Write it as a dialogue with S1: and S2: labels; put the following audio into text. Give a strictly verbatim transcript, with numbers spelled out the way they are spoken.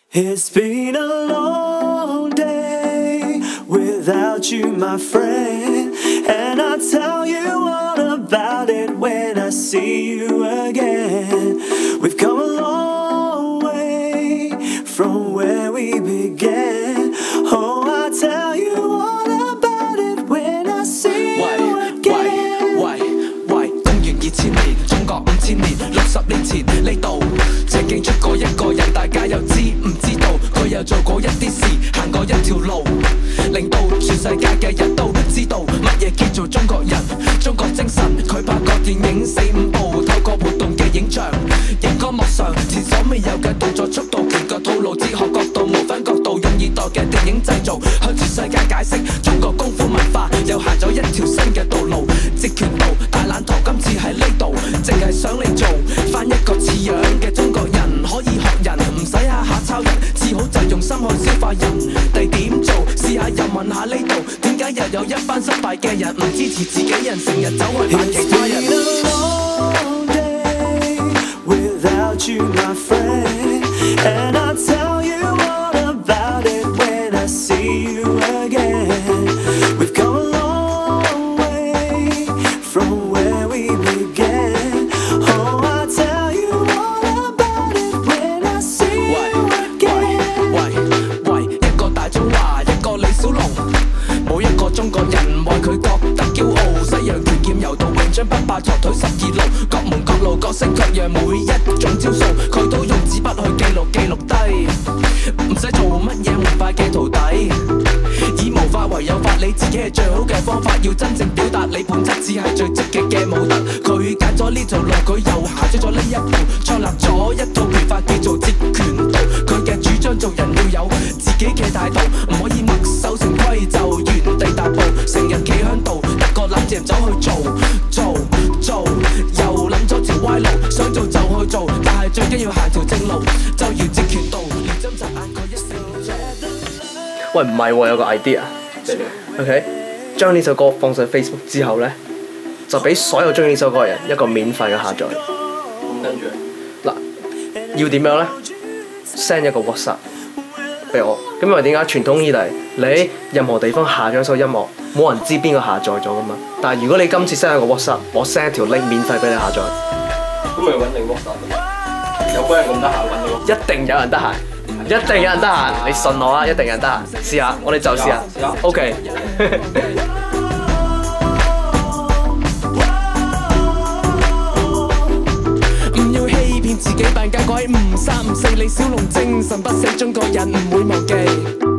S1: It's been a long day without you, my friend, and I'll tell you all about it when I see you again. We've come a long way from where we began. Oh, I'll tell you all about it when I see you again. 喂喂喂，公元二千年，中國五千年，六十年前呢度曾經出過一個人，大家又知唔知道？佢又做過一啲事，行過一條路，令到全世界嘅人都知道乜嘢叫做中國人。中國精神，佢拍過電影四五部，透過活動嘅影像，熒光幕上前所未有嘅動作速度、拳腳套路、哲學角度、模仿角度，用現代嘅電影製造，向全世界解釋中國功夫文化又行咗一條新嘅道路。截拳道大懶堂今次喺呢度，淨係想你做翻一個似樣嘅中國人，可以學人，唔使下下抄人，治好就用心去消化人哋點做，試下又問下呢度，點解又有一班失敗嘅人唔支持自己人，成日走去扮其他人。You, my friend, and I'll tell you all about it when I see you again. We've come a long way from where we began. Oh, I'll tell you all about it when I see you again. 喂喂喂，一個大中華，一個李小龍，每一個中國人為佢覺得驕傲。西洋拳劍柔道詠春北霸鋤腿十二路，各門各路各式各樣每一種招數，佢都用紙筆去記錄記錄低，唔使做乜嘢門派嘅徒弟，以無法為有法，你自己係最好嘅方法。要真正表達你本質，只係最積極嘅武德。佢揀咗呢條路，佢又行出咗呢一步，創立咗一套拳法叫做截拳道。佢嘅主張做人要有自己嘅態度，唔可以墨守成規就原地踏步，成日企響度，得個諗字走去做做做，又諗咗條歪路，想做就去做，但係最緊要行條正路，就如截拳道，連針扎眼佢一成。
S2: 喂，唔係喎，有個 idea。OK， 將呢首歌放上 Facebook 之後呢，就俾所有中意呢首歌嘅人一個免費嘅下載。
S3: 咁跟住
S2: 嗱，要點樣呢 ？send 一個 WhatsApp 俾我。咁因為點解傳統以嚟你任何地方下載一首音樂，冇人知邊個下載咗噶嘛？但係如果你今次 send 一個 WhatsApp， 我 send 一條 link 免費俾你下載。
S3: 咁咪揾你 WhatsApp？有咩人咁得閒揾你？
S2: 一定有人得閒，一定有人得閒，你信我啊！一定有人得閒，試下，我哋就試下。OK。
S1: 唔要欺騙自己扮假鬼，唔三唔四，李小龍精神不死，中國人唔會忘記。